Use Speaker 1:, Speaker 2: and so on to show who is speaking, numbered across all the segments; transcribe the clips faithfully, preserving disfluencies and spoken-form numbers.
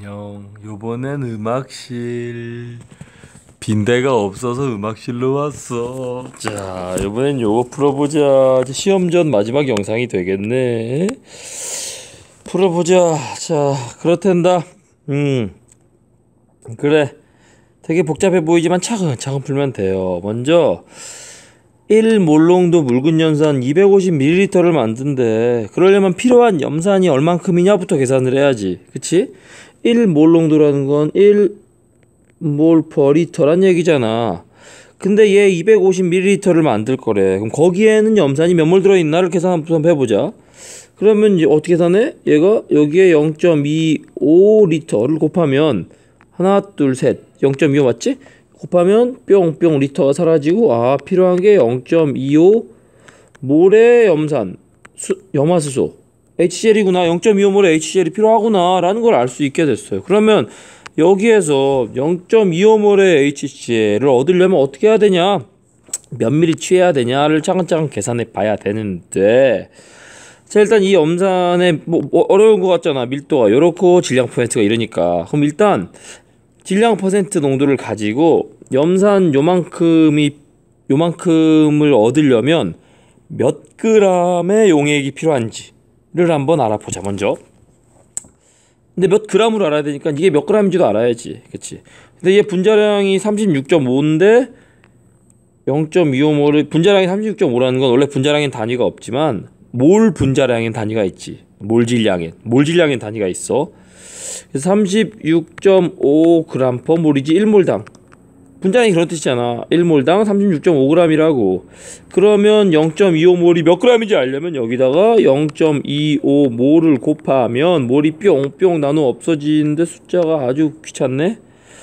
Speaker 1: 안녕. 요번엔 음악실 빈대가 없어서 음악실로 왔어. 자, 요번엔 요거 풀어보자. 이제 시험 전 마지막 영상이 되겠네. 풀어보자. 자, 그렇단다. 음, 그래. 되게 복잡해 보이지만 차근차근 풀면 돼요. 먼저 일 몰롱도 묽은 염산 이백오십 밀리리터를 만든대. 그러려면 필요한 염산이 얼만큼이냐부터 계산을 해야지. 그치? 일 몰롱도라는 건 일 몰 퍼 리터란 얘기잖아. 근데 얘 이백오십 밀리리터를 만들 거래. 그럼 거기에는 염산이 몇 몰 들어있나를 계산 한번 해보자. 그러면 이제 어떻게 계산해? 얘가 여기에 영 점 이오 리터를 곱하면 하나 둘 셋 영 점 이오 맞지? 곱하면 뿅뿅 리터가 사라지고, 아 필요한 게 영 점 이오 몰의 염산 수, 염화수소 에이치씨엘이구나. 영 점 이오 몰의 에이치씨엘이 필요하구나 라는 걸 알 수 있게 됐어요. 그러면 여기에서 영 점 이오 몰의 에이치씨엘을 얻으려면 어떻게 해야 되냐, 몇 미리 취해야 되냐를 차근차근 계산해 봐야 되는데, 자 일단 이 염산의 뭐, 뭐 어려운 것 같잖아. 밀도가 요렇고 질량 퍼센트가 이러니까. 그럼 일단 질량 퍼센트 농도를 가지고 염산 요만큼이 요만큼을 얻으려면 몇 그램의 용액이 필요한지를 한번 알아보자. 먼저 근데 몇 그램으로 알아야 되니까 이게 몇 그램인지도 알아야지. 그치? 근데 얘 분자량이 삼십육 점 오인데 영 점 이오 몰을 분자량이 삼십육 점 오라는 건 원래 분자량엔 단위가 없지만 몰 분자량엔 단위가 있지. 몰 질량엔 몰 질량엔 단위가 있어. 그래서 삼십육 점 오 그램 퍼 몰이지. 일 몰당 분자량이 그런 뜻이잖아. 일 몰당 삼십육 점 오 그램이라고. 그러면 영 점 이오 몰이 몇 그램인지 알려면 여기다가 영 점 이오 몰을 곱하면 몰이 뿅뿅 나눠 없어지는데 숫자가 아주 귀찮네.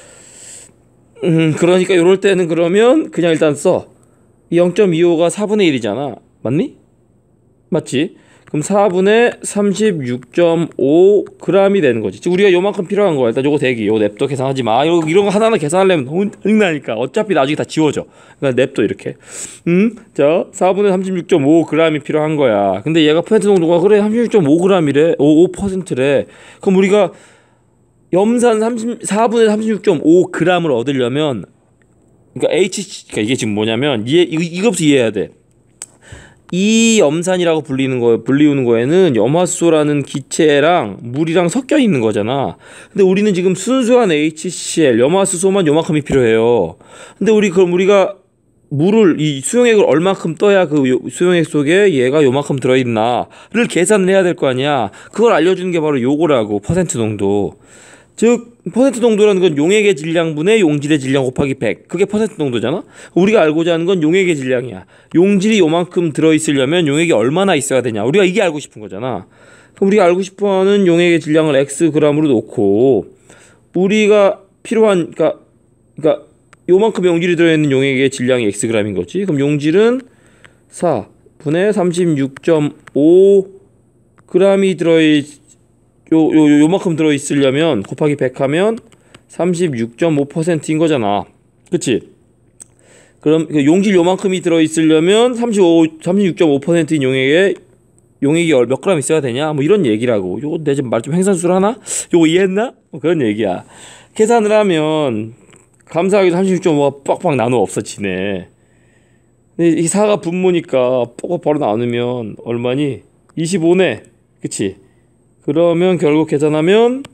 Speaker 1: 음 그러니까 요럴 때는 그러면 그냥 일단 써. 영 점 이오가 사분의 일이잖아. 맞니? 맞지? 그럼 사분의 삼십육 점 오 그램이 되는 거지. 즉 우리가 요만큼 필요한 거야. 일단 요거 대기, 요거 냅둬. 계산하지 마. 이런, 이런 거 하나하나 계산하려면 너무 짜증나니까. 어차피 나중에 다 지워져. 그러니까 냅둬 이렇게. 음, 자 사분의 삼십육 점 오 그램이 필요한 거야. 근데 얘가 퍼센트 농도가 그래 삼십육 점 오 그램이래. 오 퍼센트래. 그럼 우리가 염산 사분의 삼십육 점 오 그램을 얻으려면, 그러니까 H, 그러니까 이게 지금 뭐냐면 이해, 이거, 이거부터 이해해야 돼. 이 염산이라고 불리는 거, 불리우는 거에는 염화수소라는 기체랑 물이랑 섞여 있는 거잖아. 근데 우리는 지금 순수한 에이치씨엘, 염화수소만 요만큼이 필요해요. 근데 우리 그럼 우리가 물을, 이 수용액을 얼마큼 떠야 그 수용액 속에 얘가 요만큼 들어있나를 계산을 해야 될 거 아니야. 그걸 알려주는 게 바로 요거라고. 퍼센트 농도. 즉 퍼센트 농도라는 건 용액의 질량분의 용질의 질량 곱하기 백. 그게 퍼센트 농도잖아. 우리가 알고자 하는 건 용액의 질량이야. 용질이 요만큼 들어있으려면 용액이 얼마나 있어야 되냐, 우리가 이게 알고 싶은 거잖아. 그럼 우리가 알고 싶어하는 용액의 질량을 x g으로 놓고 우리가 필요한, 그러니까, 그러니까 요만큼 용질이 들어있는 용액의 질량이 x g인 거지. 그럼 용질은 사분의 삼십육 점 오 그램이 들어있 요, 요, 요만큼 들어있으려면 곱하기 백 하면 삼십육 점 오 퍼센트인 거잖아. 그치? 그럼 용질 요만큼이 들어있으려면 삼십오, 삼십육 점 오 퍼센트인 용액에 용액이 몇 그램 있어야 되냐? 뭐 이런 얘기라고. 요거 내 좀 말 좀 횡산수를 하나? 요거 이해했나? 뭐 그런 얘기야. 계산을 하면 감사하게도 삼십육 점 오가 빡빡 나눠 없어지네. 근데 이 사가 분모니까 빡빡 바로 나누면 얼마니? 이십오네. 그치? 그러면 결국 계산하면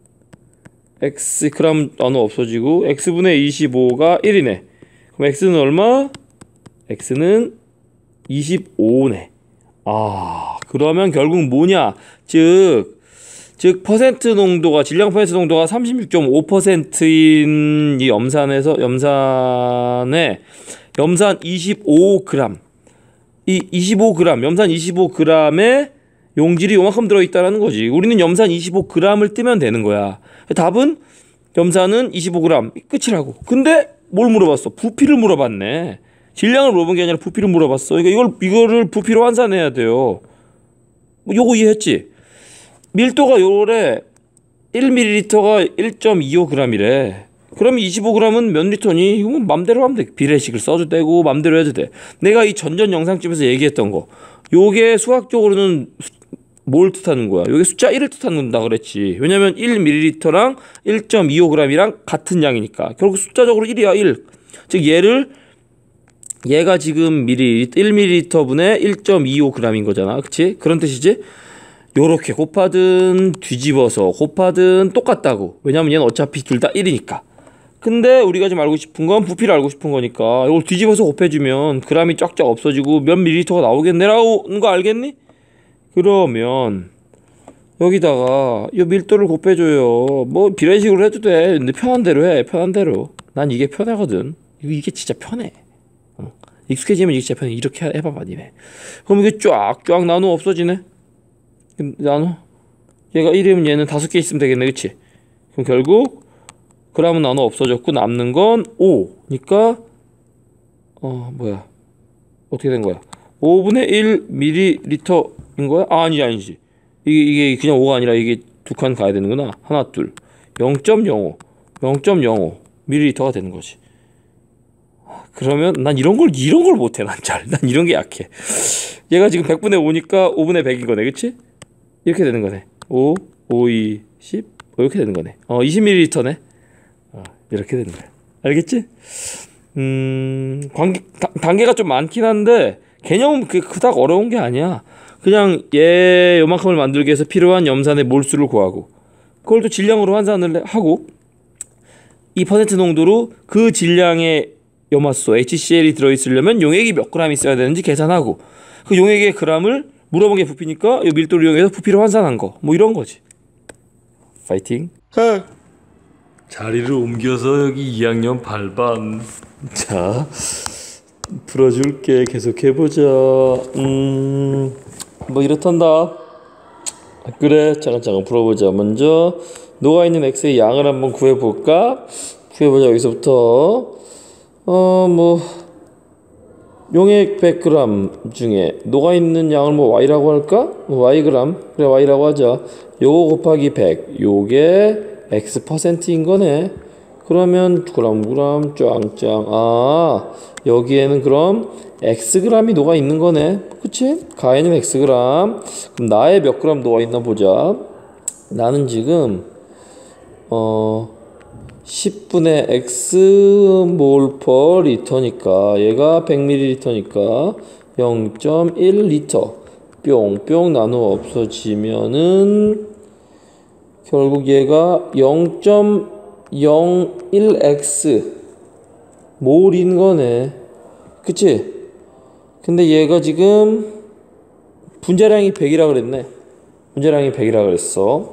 Speaker 1: x 그램 나눠 없어지고 x분의 이십오가 일이네. 그럼 x는 얼마? x는 이십오네. 아, 그러면 결국 뭐냐? 즉, 즉 퍼센트 농도가, 질량 퍼센트 농도가 삼십육 점 오 퍼센트인 이 염산에서 염산에 염산 이십오 그램, 이 이십오 그램, 염산 이십오 그램에 용질이 요만큼 들어있다라는 거지. 우리는 염산 이십오 그램을 뜨면 되는 거야. 답은 염산은 이십오 그램 끝이라고. 근데 뭘 물어봤어? 부피를 물어봤네. 질량을 물어본 게 아니라 부피를 물어봤어. 그러니까 이걸 이거를 부피로 환산해야 돼요. 뭐 요거 이해했지? 밀도가 요래 일 밀리리터가 일 점 이오 그램이래. 그럼 이십오 그램은 몇 리터니? 이거 뭐 맘대로 하면 돼. 비례식을 써도 되고 맘대로 해도 돼. 내가 이 전전 영상집에서 얘기했던 거, 요게 수학적으로는 뭘 뜻하는 거야? 여기 숫자 일을 뜻한다 그랬지. 왜냐면 일 밀리리터랑 일 점 이오 그램이랑 같은 양이니까. 결국 숫자적으로 일이야, 일. 즉 얘를 얘가 지금 밀리리터, 일 밀리리터 분의 일 점 이오 그램인 거잖아. 그치? 그런 뜻이지? 요렇게 곱하든 뒤집어서 곱하든 똑같다고. 왜냐면 얘는 어차피 둘 다 일이니까. 근데 우리가 지금 알고 싶은 건 부피를 알고 싶은 거니까 이걸 뒤집어서 곱해주면 그람이 쫙쫙 없어지고 몇 밀리리터가 나오겠네라는 거 알겠니? 그러면 여기다가 이 밀도를 곱해줘요. 뭐 이런 식으로 해도 돼. 근데 편한 대로 해. 편한 대로. 난 이게 편하거든. 이게 진짜 편해. 어. 익숙해지면 이게 진짜 편해. 이렇게 해봐봐 니네. 그럼 이게 쫙쫙 나누어 없어지네. 나누 얘가 일이면 얘는 다섯 개 있으면 되겠네. 그치? 그럼 결국 그람은 나눠 없어졌고 남는 건 오니까 어 뭐야 어떻게 된 거야? 오분의 일 밀리리터인 거야? 아, 아니지 아니지 이게 이게 그냥 오가 아니라 이게 두 칸 가야 되는구나. 하나 둘 영 점 영오 영 점 영오 밀리리터가 되는 거지. 그러면 난 이런 걸 이런 걸 못해. 난 잘 난 이런 게 약해. 얘가 지금 백분의 오니까 오분의 백인 거네. 그치? 이렇게 되는 거네. 오, 오, 이, 십 이렇게 되는 거네. 어 이십 밀리리터네. 어, 이렇게 되는 거야. 알겠지? 음, 관계, 다, 단계가 좀 많긴 한데 개념은 그, 그닥 어려운 게 아니야. 그냥 얘 요만큼을 만들기 위해서 필요한 염산의 몰수를 구하고 그걸 또 질량으로 환산을 하고 이 퍼센트 농도로 그 질량의 염화소 에이치씨엘이 들어있으려면 용액이 몇 그램 있어야 되는지 계산하고 그 용액의 그램을 물어본 게 부피니까 이 밀도를 이용해서 부피를 환산한 거. 뭐 이런 거지. 파이팅. 자리를 옮겨서 여기 이 학년 팔 반. 자, 풀어줄게. 계속해보자. 음, 뭐 이렇단다. 그래, 잠깐 풀어보자. 먼저 녹아있는 X의 양을 한번 구해볼까? 구해보자. 여기서부터 어, 뭐 용액 백 그램 중에 녹아있는 양을 뭐 Y라고 할까? 뭐 Y 그램. 그래, Y라고 하자. 요거 곱하기 백. 요게 X 퍼센트인 거네. 그러면 그램 그램 짱짱. 아, 여기에는 그럼 X 그램이 녹아 있는 거네. 그치? 가에는 X 그램. 그럼 나에 몇 그램 녹아 있나 보자. 나는 지금 어 십분의 X 몰 퍼 리터니까 얘가 백 밀리리터니까 영 점 일 리터 뿅뿅 나누어 없어지면은 결국 얘가 영 점 영일 엑스 몰인 거네. 그치? 근데 얘가 지금 분자량이 백이라 그랬네. 분자량이 백이라 그랬어.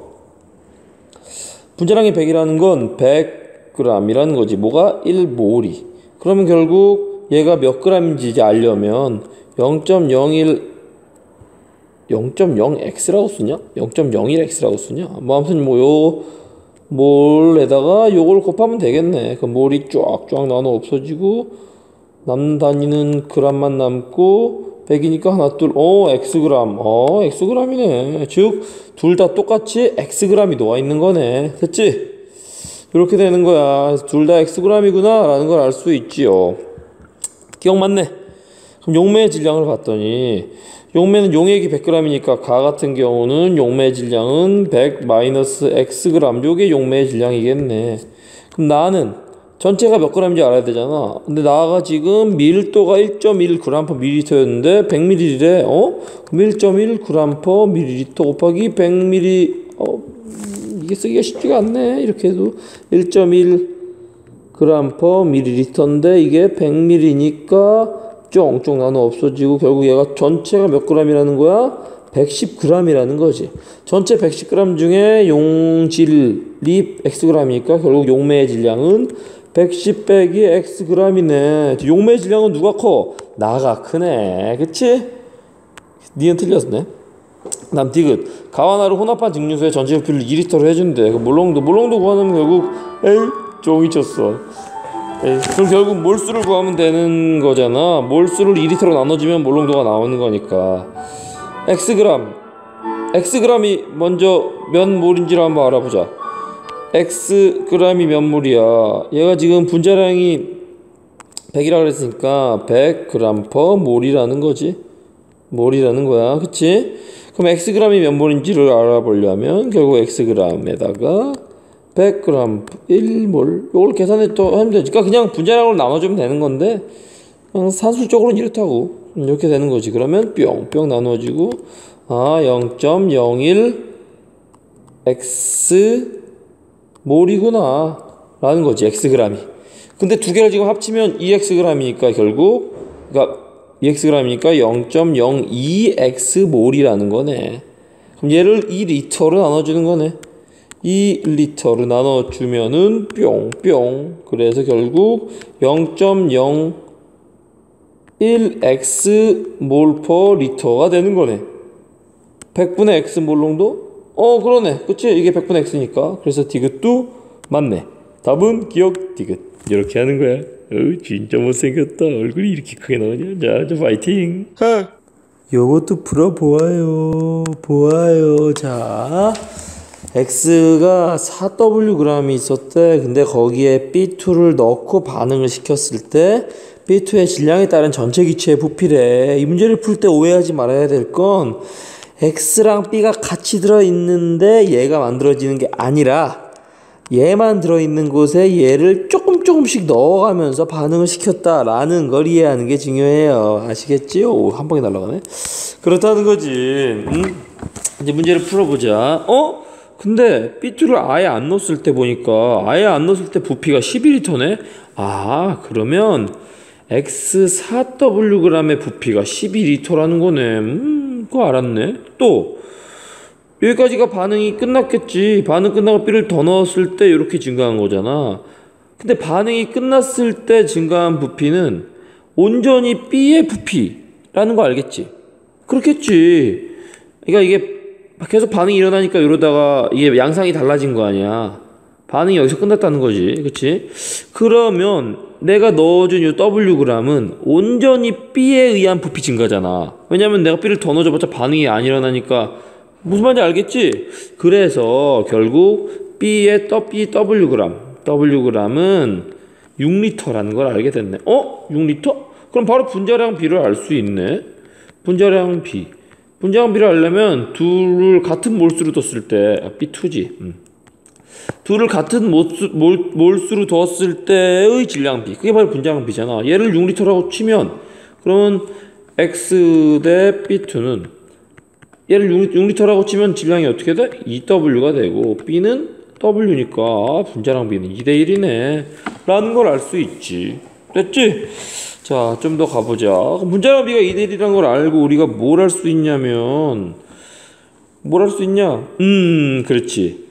Speaker 1: 분자량이 백이라는 건 백 그램이라는 거지. 뭐가? 일 몰이. 그러면 결국 얘가 몇 그램인지 이제 알려면 영 점 영일 영 점 영 엑스라고 쓰냐? 영 점 영일 엑스라고 쓰냐? 뭐 아무튼 뭐 요 몰에다가 요걸 곱하면 되겠네. 그 몰이 쫙쫙 나눠 없어지고 남는 단위는 그램만 남고 백이니까 하나 둘 어 X그램. 어 X그램이네. 즉 둘 다 똑같이 X그램이 녹아 있는 거네. 됐지? 이렇게 되는 거야. 둘 다 X그램이구나 라는 걸 알 수 있지요. 기억 맞네. 그럼 용매의 질량을 봤더니 용매는 용액이 백 그램이니까 가 같은 경우는 용매 질량은 백 마이너스 X그램. 요게 용매의 질량이겠네. 그럼 나는 전체가 몇 그램인지 알아야 되잖아. 근데 나가 지금 밀도가 일 점 일 그램 퍼 밀리리터였는데 백 밀리리터래. 어? 그럼 일 점 일 그램 퍼 밀리리터 곱하기 백 밀리리터. 어, 이게 쓰기가 쉽지가 않네. 이렇게 해도 일 점 일 그램 퍼 밀리리터인데 이게 백 밀리니까 쫑쫑 나눠 없어지고 결국 얘가 전체가 몇 그램이라는 거야? 백십 그램이라는 거지. 전체 백십 그램 중에 용질이 Xg이니까 결국 용매의 질량은 백십 빼기 Xg이네. 용매의 질량은 누가 커? 나가 크네. 그치? 니은 틀렸네. 다음 디귿. 가와나를 혼합한 증류소의 전체 부피를 이 리터로 해준대. 그 몰롱도 몰롱도 구하면 결국 에이 종이 쳤어. 에이, 그럼 결국 몰수를 구하면 되는 거잖아. 몰수를 이 리터로 나눠주면 몰롱도가 나오는 거니까. X그램. X그램이 먼저 몇 몰인지를 한번 알아보자. X그램이 몇 몰이야. 얘가 지금 분자량이 백이라 그랬으니까 백 그램 퍼 몰이라는 거지. 몰이라는 거야. 그치? 그럼 Xg이 몇 몰인지를 알아보려면 결국 Xg에다가 백 그램 일 몰 이걸 계산해 또 하면 되지. 그러니까 그냥 분자량으로 나눠주면 되는 건데 그냥 산술적으로는 이렇다고 이렇게 되는 거지. 그러면 뿅뿅 나눠지고 아 영 점 영일 X 몰이구나 라는 거지. Xg이. 근데 두 개를 지금 합치면 이 Xg이니까 결국 그러니까 이 Xg이니까 영 점 영이 X 몰이라는 거네. 그럼 얘를 이 리터로 나눠주는 거네. 이 리터로 나눠주면은 뿅뿅 그래서 결국 영 점 영일 X 몰 퍼 리터가 되는 거네. 백분의 X 몰 농도? 어 그러네. 그치? 이게 백분의 X니까. 그래서 디귿도 맞네. 답은 기억 디귿. 이렇게 하는 거야. 어 진짜 못생겼다. 얼굴이 이렇게 크게 나오냐. 자, 자 파이팅. 하. 요것도 풀어보아요. 보아요. 자 X가 사 더블유 g이 있었대. 근데 거기에 비 투를 넣고 반응을 시켰을 때 비 투의 질량에 따른 전체 기체의 부피래. 이 문제를 풀 때 오해하지 말아야 될 건 X랑 B가 같이 들어있는데 얘가 만들어지는 게 아니라 얘만 들어있는 곳에 얘를 조금 조금씩 넣어가면서 반응을 시켰다라는 걸 이해하는 게 중요해요. 아시겠지요? 오, 한 방에 날아가네. 그렇다는 거지. 음? 이제 문제를 풀어보자. 어? 근데 비 투를 아예 안 넣었을 때 보니까 아예 안 넣었을 때 부피가 십이 리터네? 아 그러면 X 사 더블유 g의 부피가 십이 리터라는 거네. 음 그거 알았네. 또 여기까지가 반응이 끝났겠지. 반응 끝나고 B를 더 넣었을 때 이렇게 증가한 거잖아. 근데 반응이 끝났을 때 증가한 부피는 온전히 B의 부피라는 거 알겠지? 그렇겠지. 그러니까 이게 계속 반응이 일어나니까 이러다가 이게 양상이 달라진 거 아니야. 반응이 여기서 끝났다는 거지. 그치? 그러면 내가 넣어준 이 더블유 g은 온전히 B에 의한 부피 증가잖아. 왜냐면 내가 B를 더 넣어줘봤자 반응이 안 일어나니까 무슨 말인지 알겠지? 그래서 결국 B의 B 더블유 g 더블유 g은 육 리터라는 걸 알게 됐네. 어? 육 리터? 그럼 바로 분자량 B를 알 수 있네. 분자량 B. 분자량 B를 알려면 둘을 같은 몰수로 뒀을 때 아, 비 투지. 음. 둘을 같은 몰수, 몰, 몰수로 뒀을 때의 질량 B. 그게 바로 분자량 B잖아. 얘를 육 리터라고 치면 그러면 X 대 비 투는 얘를 육 리터라고 치면 질량이 어떻게 돼? 이 더블유가 되고 B는 W니까 아, 분자량 B는 이 대 일이네 라는 걸 알 수 있지. 됐지? 자, 좀 더 가보자. 분자량 B가 이 대 일이라는 걸 알고 우리가 뭘 할 수 있냐면 뭘 할 수 있냐? 음, 그렇지.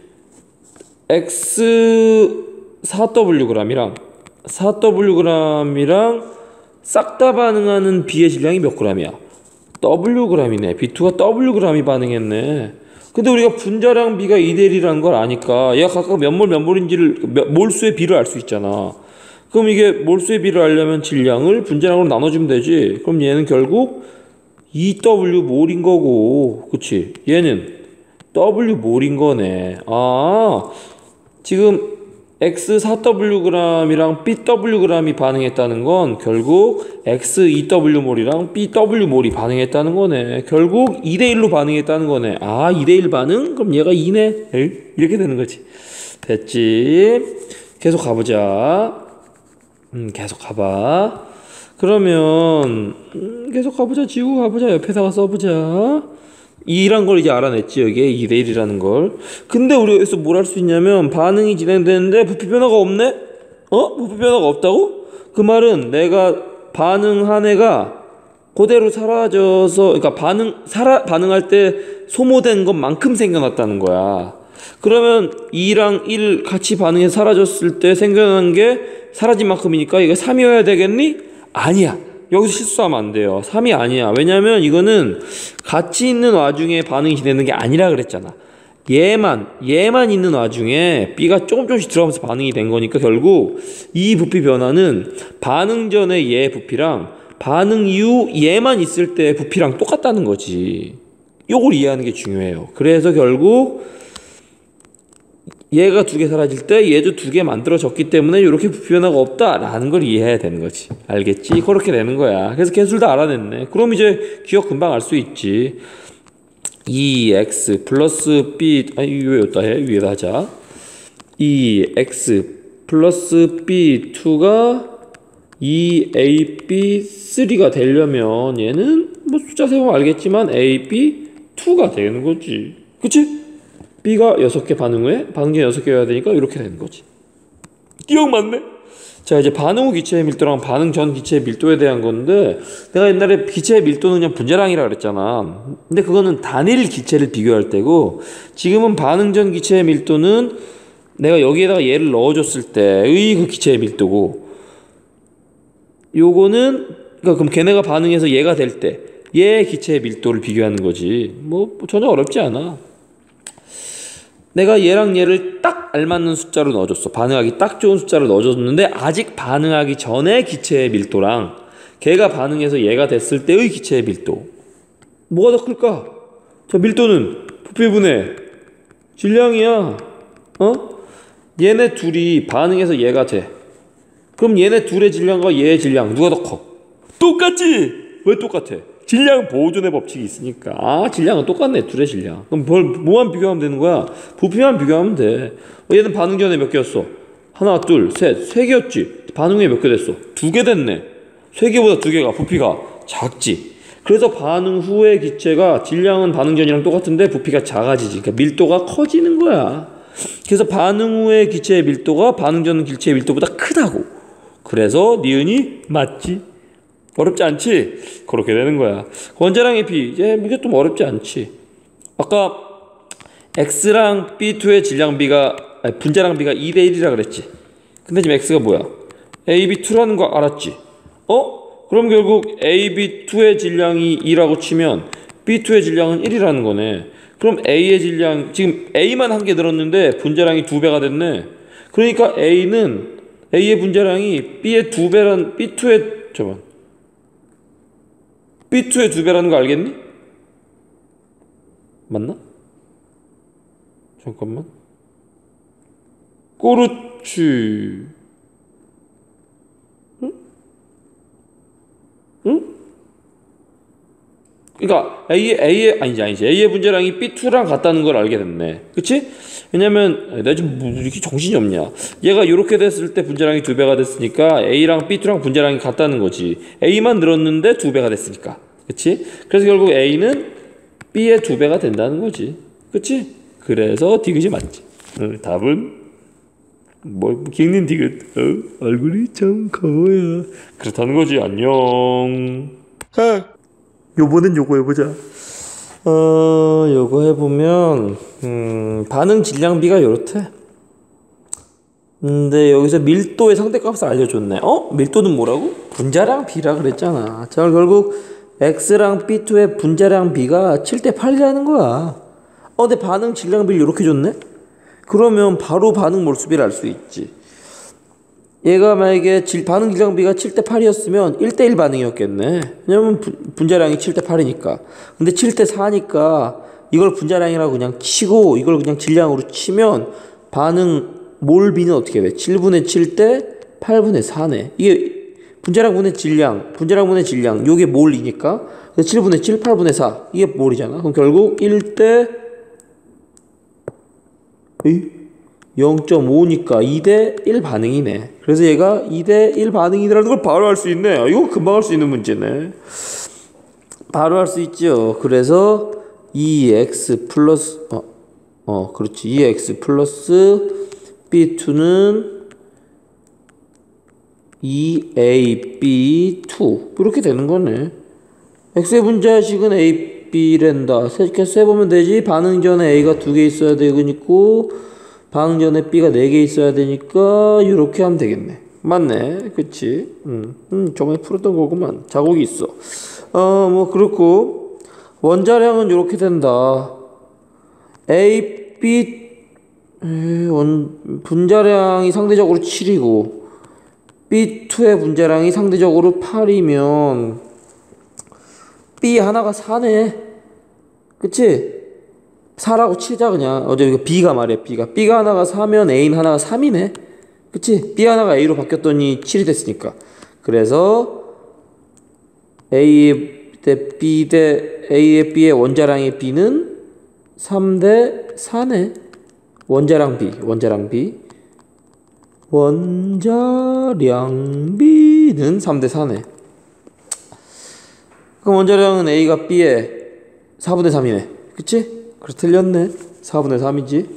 Speaker 1: X 사 더블유 g이랑 사 더블유 g이랑 싹 다 반응하는 B의 질량이 몇 g이야? 더블유 g이네. 비 투가 더블유 g이 반응했네. 근데 우리가 분자량 B가 이 대 일이라는 걸 아니까 얘가 각각 몇 몰 몇 몰인지를 몇, 몰수의 B를 알 수 있잖아. 그럼 이게 몰수의 B를 알려면 질량을 분자량으로 나눠주면 되지. 그럼 얘는 결국 이 더블유 몰인 거고, 그치? 얘는 W 몰인 거네. 아, 지금 X 사 더블유 g이랑 B 더블유 g이 반응했다는 건 결국 X 이 더블유 몰이랑 B 더블유 몰이 반응했다는 거네. 결국 이 대 일로 반응했다는 거네. 아, 이 대 일 반응? 그럼 얘가 이네. 에이? 이렇게 되는 거지. 됐지? 계속 가보자. 음, 계속 가봐. 그러면 음, 계속 가보자. 지우고 가보자. 옆에다가 써보자. 이란 걸 이제 알아냈지. 여기에 이 대 일이라는 걸. 근데 우리가 여기서 뭘 할 수 있냐면 반응이 진행되는데 부피 변화가 없네? 어? 부피 변화가 없다고? 그 말은 내가 반응한 애가 그대로 사라져서 그러니까 반응 살아 반응할 때 소모된 것만큼 생겨났다는 거야. 그러면 이랑 일 같이 반응해서 사라졌을 때 생겨난 게 사라진 만큼이니까 이거 삼이어야 되겠니? 아니야. 여기서 실수하면 안 돼요. 삼이 아니야. 왜냐면 이거는 같이 있는 와중에 반응이 진행되는 게 아니라 그랬잖아. 얘만 얘만 있는 와중에 B가 조금 조금씩 들어가면서 반응이 된 거니까 결국 이 부피 변화는 반응 전에 얘 부피랑 반응 이후 얘만 있을 때 부피랑 똑같다는 거지. 요걸 이해하는 게 중요해요. 그래서 결국 얘가 두 개 사라질 때 얘도 두 개 만들어졌기 때문에 이렇게 부피 변화가 없다라는 걸 이해해야 되는 거지. 알겠지? 그렇게 되는 거야. 그래서 개수를 다 알아냈네. 그럼 이제 기억 금방 알 수 있지. 이 엑스 플러스 b 아니 왜 여기다 해? 위에다 하자. 이 엑스 플러스 비 투가 이 에이 비 쓰리가 되려면 얘는 뭐 숫자 세보면 알겠지만 에이 비 투가 되는 거지. 그치? B가 여섯 개 반응 후에 반응이 여섯 개여야 되니까 이렇게 되는 거지. 기억 맞네? 자, 이제 반응 후 기체의 밀도랑 반응 전 기체의 밀도에 대한 건데, 내가 옛날에 기체의 밀도는 그냥 분자량이라 그랬잖아. 근데 그거는 단일 기체를 비교할 때고, 지금은 반응 전 기체의 밀도는 내가 여기에다가 얘를 넣어줬을 때의 그 기체의 밀도고, 요거는 그러니까 그럼 걔네가 반응해서 얘가 될 때 얘의 기체의 밀도를 비교하는 거지. 뭐 전혀 어렵지 않아. 내가 얘랑 얘를 딱 알맞는 숫자로 넣어줬어. 반응하기 딱 좋은 숫자를 넣어줬는데 아직 반응하기 전에 기체의 밀도랑 걔가 반응해서 얘가 됐을 때의 기체의 밀도, 뭐가 더 클까? 자, 밀도는 부피분의 질량이야. 어? 얘네 둘이 반응해서 얘가 돼. 그럼 얘네 둘의 질량과 얘의 질량 누가 더 커? 똑같지? 왜 똑같아? 질량 보존의 법칙이 있으니까. 아, 질량은 똑같네, 둘의 질량. 그럼 뭘, 뭐만 비교하면 되는 거야? 부피만 비교하면 돼. 어, 얘는 반응 전에 몇 개였어? 하나, 둘, 셋, 세 개였지? 반응 후에 몇 개 됐어? 두 개 됐네. 세 개보다 두 개가 부피가 작지. 그래서 반응 후의 기체가 질량은 반응 전이랑 똑같은데 부피가 작아지지. 그러니까 밀도가 커지는 거야. 그래서 반응 후의 기체의 밀도가 반응 전 기체의 밀도보다 크다고. 그래서 니은이 맞지. 어렵지 않지? 그렇게 되는 거야. 원자량의 비, 이제 이게 좀 어렵지 않지. 아까 X랑 비 투의 질량비가, 아니 분자량 비가 이 대 일이라 그랬지. 근데 지금 X가 뭐야? 에이 비 투라는 거 알았지? 어? 그럼 결국 에이 비 투의 질량이 이라고 치면 비 투의 질량은 일이라는 거네. 그럼 A의 질량, 지금 A만 한 개 늘었는데 분자량이 두 배가 됐네. 그러니까 A는, A의 분자량이 B의 두 배란, 비 투의, 잠깐만. 비 투의 두 배라는 거 알겠니? 맞나? 잠깐만. 그렇지. 응? 응? 그러니까 A의, A의, 아니지, 아니지. A의 분자량이 비 투랑 같다는 걸 알게 됐네. 그치? 왜냐면, 내가 지금 뭐 이렇게 정신이 없냐. 얘가 이렇게 됐을 때 분자량이 두 배가 됐으니까 A랑 비 투랑 분자량이 같다는 거지. A만 늘었는데 두 배가 됐으니까. 그치? 그래서 결국 A는 B의 두 배가 된다는 거지. 그치? 그래서 디귿이 맞지. 어, 답은 뭐 갱년 디귿. 어, 얼굴이 참 커요. 그렇다는 거지. 안녕. 하. 요번엔 요거 해보자. 어, 요거 해보면 음, 반응 질량비가 요렇대. 근데 여기서 밀도의 상대값을 알려줬네. 어? 밀도는 뭐라고? 분자량 비라 그랬잖아. 자, 결국 X랑 비 투의 분자량 비가 칠 대 팔이라는 거야. 어, 근데 반응 질량비를 이렇게 줬네? 그러면 바로 반응 몰수비를 알 수 있지. 얘가 만약에 질, 반응 질량비가 칠 대 팔이었으면 일 대 일 반응이었겠네. 왜냐면 분, 분자량이 칠 대 팔이니까. 근데 칠 대 사니까 이걸 분자량이라고 그냥 치고 이걸 그냥 질량으로 치면 반응 몰비는 어떻게 돼? 칠분의 칠 대 팔분의 사네. 이게 분자량분의 질량, 분자량분의 질량, 요게 몰이니까 칠분의 칠, 팔분의 사, 이게 몰이잖아. 그럼 결국 일 대 영 점 오니까 이 대 일 반응이네. 그래서 얘가 이 대 일 반응이라는 걸 바로 알 수 있네. 이거 금방 할 수 있는 문제네. 바로 할 수 있죠. 그래서 이 엑스 플러스 어, 어 그렇지. 이 엑스 플러스 비 투는 이 에이 비 투 이렇게 되는 거네. X의 분자식은 에이 비랜다. 이렇게 세보면 되지. 반응 전에 A가 두 개 있어야 되고 반응 전에 B가 네 개 있어야 되니까 이렇게 하면 되겠네. 맞네. 그치? 음, 음, 저번에 풀었던 거구만. 자국이 있어. 어, 뭐 그렇고 원자량은 이렇게 된다. 에이 비 원, 분자량이 상대적으로 칠이고 비 투의 분자량이 상대적으로 팔이면 B 하나가 사네. 그치? 사라고 치자 그냥. 어제 B가 말이야. B가 B가 하나가 사면 A는 하나가 삼이네. 그치? B 하나가 A로 바뀌었더니 칠이 됐으니까. 그래서 A 대 B 대 A의 B의 원자량의 B는 삼 대 사네. 원자량 B, 원자량 B. 원자량 B는 삼 대 사네. 그럼 원자량은 A가 B의 사분의 삼이네. 그치? 그래, 틀렸네. 사분의 삼이지.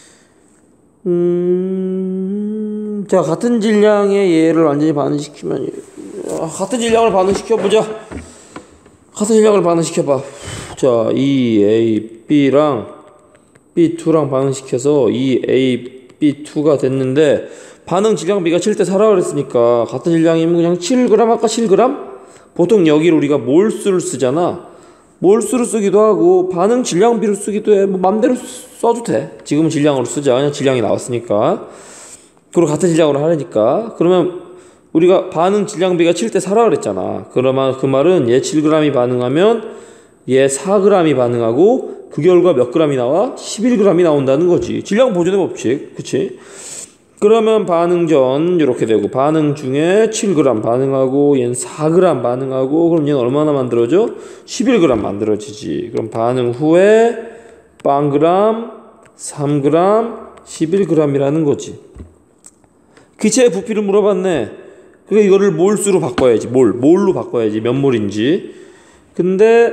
Speaker 1: 음, 자, 같은 질량의 얘를 완전히 반응시키면, 같은 질량을 반응시켜보자. 같은 질량을 반응시켜봐. 자, 이 에이 B랑 비 투랑 반응시켜서 이 에이 비 투가 됐는데, 반응 질량 B가 칠 대 사라고 그랬으니까 같은 질량이면 그냥 칠 그램 할까? 칠 그램? 보통 여기를 우리가 몰수를 쓰잖아. 몰수를 쓰기도 하고 반응 질량 B를 쓰기도 해. 뭐 맘대로 써도 돼. 지금은 질량으로 쓰자. 그냥 질량이 나왔으니까. 그리고 같은 질량으로 하려니까. 그러면 우리가 반응 질량 B가 칠 대 사라고 그랬잖아. 그러면 그 말은 얘 칠 그램이 반응하면 얘 사 그램이 반응하고 그 결과 몇 그램이 나와? 십일 그램이 나온다는 거지. 질량 보존의 법칙. 그치? 그러면 반응 전 이렇게 되고, 반응 중에 칠 그램 반응하고 얘는 사 그램 반응하고, 그럼 얘는 얼마나 만들어져? 십일 그램 만들어지지. 그럼 반응 후에 영 그램, 삼 그램, 십일 그램이라는 거지. 기체의 부피를 물어봤네. 그러니까 이거를 몰수로 바꿔야지. 몰, 몰로 바꿔야지. 몇 몰인지. 근데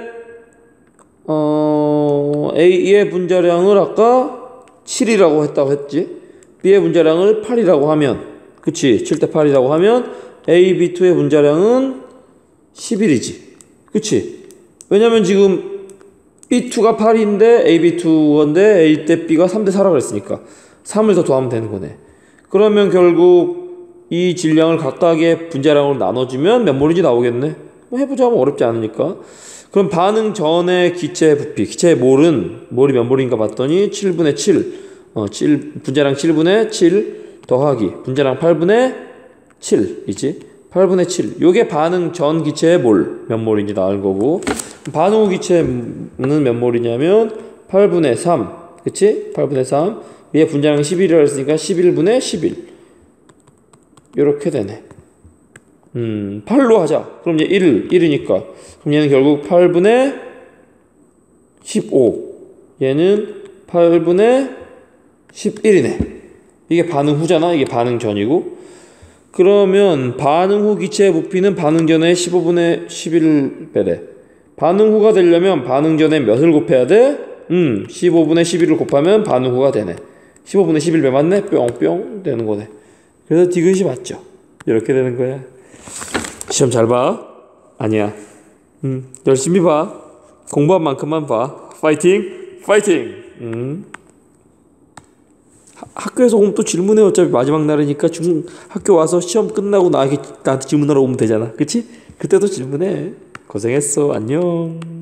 Speaker 1: 어, A의 분자량을 아까 칠이라고 했다고 했지. B의 분자량을 팔이라고 하면, 그치? 칠 대 팔이라고 하면 에이 비 투의 분자량은 십일이지. 그치? 왜냐면 지금 비 투가 팔인데 에이 비 투인데 A 대 B가 삼 대 사라고 그랬으니까 삼을 더 더하면 되는 거네. 그러면 결국 이 질량을 각각의 분자량으로 나눠주면 몇 몰인지 나오겠네. 뭐 해보자. 뭐 어렵지 않으니까. 그럼 반응 전의 기체의 부피, 기체의 몰은, 몰이 몇 몰인가 봤더니 칠분의 칠, 어, 칠, 분자량 칠분의 칠 더하기 분자량 팔분의 칠이지. 팔분의 칠. 요게 반응 전 기체의 몰, 몇 몰인지 나올 거고, 반응 후 기체는 몇 몰이냐면 팔분의 삼, 그치? 팔분의 삼. 얘 분자량 십일이라고 했으니까 십일분의 십일. 요렇게 되네. 음, 팔로 하자. 그럼 얘 일, 일이니까. 그럼 얘는 결국 팔분의 십오. 얘는 팔분의 십일이네. 이게 반응 후잖아. 이게 반응 전이고. 그러면 반응 후 기체의 부피는 반응 전의 십오분의 십일 배래. 반응 후가 되려면 반응 전에 몇을 곱해야 돼? 음, 십오분의 십일을 곱하면 반응 후가 되네. 십오분의 십일 배 맞네? 뿅뿅 되는 거네. 그래서 디귿이 맞죠. 이렇게 되는 거야. 시험 잘 봐. 아니야. 음, 열심히 봐. 공부한 만큼만 봐. 파이팅! 파이팅! 음. 하, 학교에서 오면 또 질문해. 어차피 마지막 날이니까 중, 학교 와서 시험 끝나고 나에게, 나한테 질문하러 오면 되잖아. 그치? 그때도 질문해. 고생했어. 안녕.